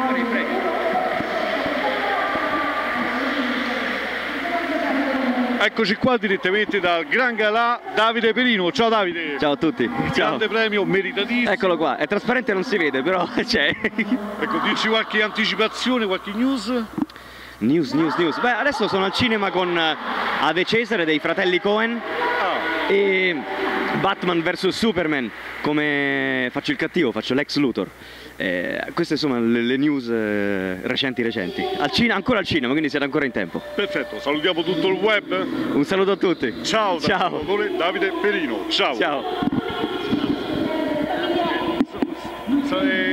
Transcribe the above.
Eccoci qua direttamente dal Gran Galà, Davide Perino. Ciao Davide. Ciao a tutti. Grande premio, meritatissimo. Eccolo qua, è trasparente, non si vede, però c'è. Ecco, dici qualche anticipazione, qualche news? News. Beh, adesso sono al cinema con Ave Cesare dei fratelli Coen e Batman vs Superman, come faccio il cattivo, faccio Lex Luthor. Queste sono le news recenti. Ancora al cinema, quindi siete ancora in tempo. Perfetto, salutiamo tutto il web. Un saluto a tutti. Ciao, Davide Perino. Ciao. Ciao.